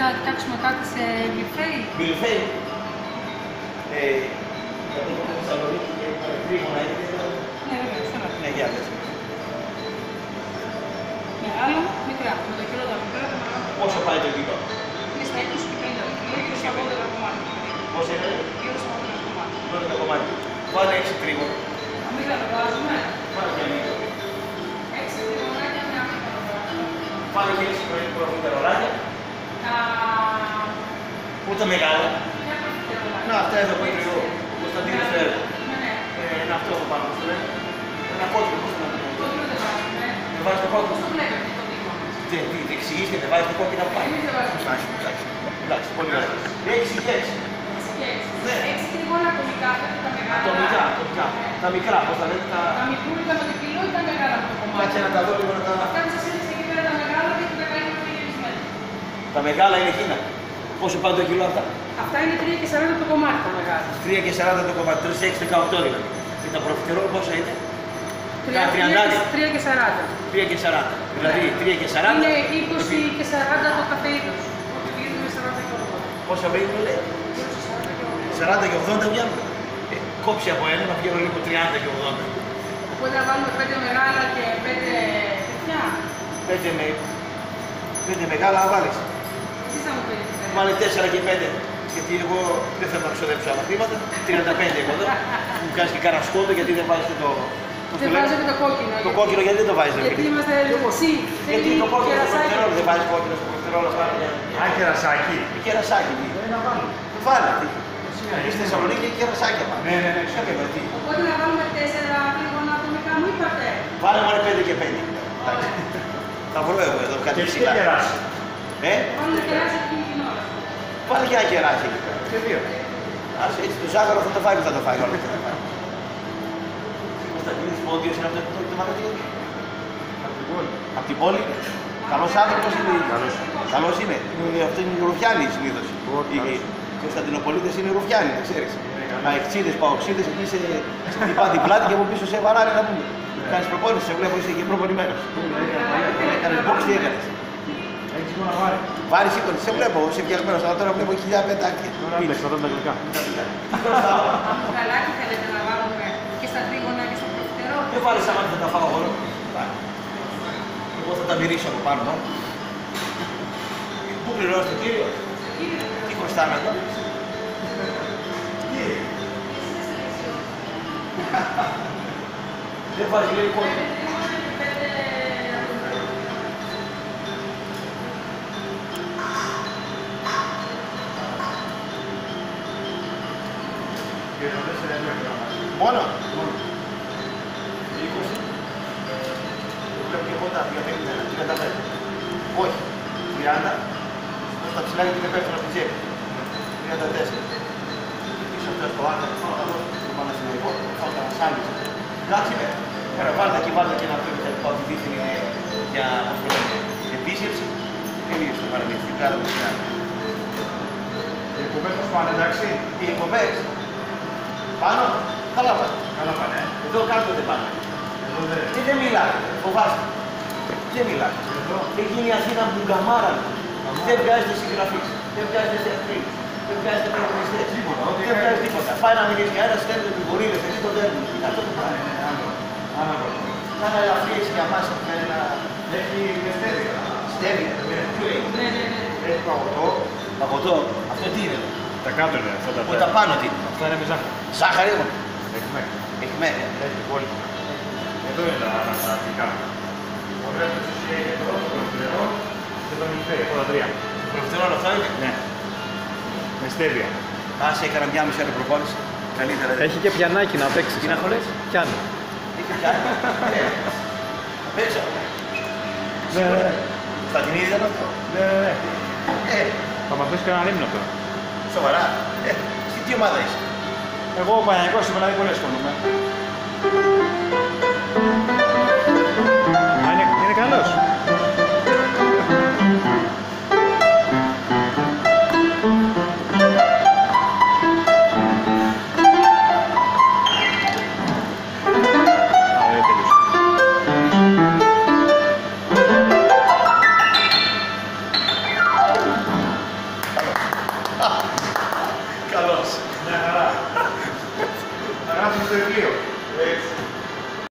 να κοιτάξουμε κάτι σε Μιλφέη. Μιλφέη. Γιατί έχουμε Θεσσαλονίκη και τρίγωνα είναι. Ναι, βέβαια, Ναι, για δες. Μεγάλα, μικρά. Με το κιλό τα μικρά, τα μεγάλα. Πόσο πάει το κιλό? Είναι στα 20 και 50 το κιλό, γύρω στα 80 κομμάτια. Πόσο είναι? Γύρω στα 80 κομμάτια. 12 κομμάτια. Βάλε 6 τρίγωνα. Αμύγδαλα το βάζουμε. Βάλε και λίγο. 6 τριγωνάκια με αμύγδαλα το βάζουμε. Βάλε και 6 προφιτερολάκια. Ούτε μεγάλα. Να, αυτά εδώ που είναι εγώ. Ο Κωνσταντίνος το έργο. Είναι αυτό το πάνω, πώς το λένε. Ένα κόκκινο, πώς το λένε. Κόκκινο δεν βάζουμε. Δεν βάζεις το κόκκινο. Το βλέπετε το δείγμα μας. Τι εξηγήστε, δεν βάζεις το κόκκινο από πάνω. Εμείς δεν βάζουμε. Εντάξει, πολύ ωραία. 6 και 6. Ναι. 6 τριγώνα ατομικά, τα μεγάλα. Ατομικά. Τα μικρά, πώς τα λέτε. Τα μικρούλικα με το κιλό ή τα μεγάλα με το κομμάτι. Κάτσε να τα δω λίγο να τα... Αυτά που σας έδειξε εκεί πέρα τα μεγάλα και τα μεγάλα είναι γυρισμένα. Τα μεγάλα είναι εκείνα. Πόσο πάνε το κιλό αυτά? Αυτά είναι 3 και 40 το κομμάτι τα μεγάλα. 3 και 40 το κομμάτι, 3, 6, 18 δηλαδή. Και τα προφιτερόλ πόσα είναι? 3 και 40. 3 και 40. Δηλαδή 3 και 40. Είναι 20 και 40 το κάθε είδος. Οπότε βγαίνουμε 40 και 80. Πόσα βγαίνουν λέει? 40 και 80 βγαίνουν. Κόψει από ένα να βγαίνουν λίγο 30 και 80. Οπότε να βάλουμε 5 μεγάλα και 5 τέτοια. 5 μεγάλα να βάλεις. Εσείς θα μου πείτε. Βάλε 4 και 5. Γιατί εγώ δεν θέλω να ξοδέψω άλλα χρήματα. 35 εγώ εδώ. Μου κάνεις και κάνα σκότο γιατί δεν βάζεις το... Δεν βάζετε το κόκκινο. Το κόκκινο γιατί δεν το βάζεις? Γιατί είμαστε εσύ. Γιατί το κόκκινο στο προφιτερόλ δεν βάζεις κόκκινο στο προφιτερόλ. Α, κερασάκι. Κερασάκι. Βάλε. Είστε Θεσσαλονίκη και κερασάκια πάνω. Ναι. Οπότε να βάλουμε 4 τρίγωνα ατομικά μου είπατε. Βάλε μόνο 5 και 5. Θα βρω εγώ εδώ κάτι ψηλά. Και κεράσι. Βάλουμε κεράσι εκείνη την ώρα. Βάλε και ένα κεράσι εκεί πέρα. Και 2. Ας έτσι το ζάχαρο θα το φάει που θα το φάει όλο. Κωνσταντίνης Πόντιος είναι αυτό το μαγαζί. Απ' την πόλη. Καλός άνθρωπος είναι. Καλός είναι. Αυτό είναι οι Ρουφιάνοι συνήθως. Οι Κωνσταντινοπολίτες είναι Ρουφιάνοι, δεν ξέρεις. Αεξίδες, παοξίδες, εκεί σε χτυπά την πλάτη και από πίσω σε βαράνε να πούμε. Κάνεις προπόνηση, σε βλέπω είσαι και προπονημένος. Έκανες box, τι έκανες? Έχεις μόνο βάρη. Βάρη σήκωνε, σε βλέπω, είσαι φτιαγμένος, αλλά τώρα βλέπω χιλιά πετάκια. Πίνες, θα δω τα γλυκά. Γαλάκι θέλετε να βάλουμε και στα τρίγωνα και στο προφιτερόλ. Δεν βάλεις άμα θα τα φάω εγώ. Εγώ θα τα μυρίσω από πάνω. Πού πληρώνεις το κύριο? Τι χρωστάμε εδώ? Δεν βάζει λέει κόκκινο. Μόνο? 20. Βλέπω και εγώ τα 35. Όχι. 30. Στα ψηλά γιατί με πέφτουν από την τσέπη. 34. Πίσω αυτό το άκρα, το πάνω στην εγώ, θα τα σάλεις. Εντάξει, βάλτε εκεί, βάλτε και ένα αυτό ότι δείχνει είναι για επίσκεψη. Τελείωσε το παραμύθι, κάτω από την άλλη. Οι εκπομπές μας πάνε, εντάξει. Οι εκπομπές πάνω, καλά πάνε. Καλά πάνε, Εδώ κάτω δεν πάνε. Εδώ δεν. Και δεν μιλάνε, φοβάστε. Δεν μιλάνε. Εκεί είναι η Αθήνα που γκαμάρα. Δεν βγάζετε συγγραφείς, δεν βγάζετε θεατρίνους, δεν βγάζετε πρωταγωνιστές. Δεν βγάζει τίποτα. Πάει να μιλήσει για ένα, στέλνετε επιβολίδες, εσείς το δέρνετε. Αυτό το κάνει. Κάνα ελαφρύες για μας να... Έχει και στέβια. Στέβια. Ποιο είναι? Έχει παγωτό. Παγωτό. Αυτό τι είναι? Τα κάτω είναι αυτά τα Που τα πάνω τι είναι? Αυτά είναι με ζάχαρη. Ζάχαρη είναι. Έχει μέχρι. Έχει μέρη. Έχει πολύ. Εδώ είναι τα αναστατικά. Ο Ρέπτος εσύ έχει εδώ, το προφιτερόλ και το Μιλφέη, από τα τρία. Προφιτερόλ αυτό είναι? Ναι. Με στέβια. Ας έκανα μια μισή ώρα προπόνηση. Καλύτερα. Έχει και πιανάκι να παίξεις. Τι να χωρές? Πιάνο. Έχει πιάνο. Παίξω. Ναι. Στα την ίδια είναι αυτό. Ναι. Θα μας δώσει κανέναν ύμνο τώρα. Σοβαρά. Στη τι ομάδα είσαι? Εγώ ο Παναγικός είμαι, δηλαδή πολύ ασχολούμαι. Α, είναι καλός. Καλώς. Μια χαρά. Θα γράψουμε στο βιβλίο. Έτσι.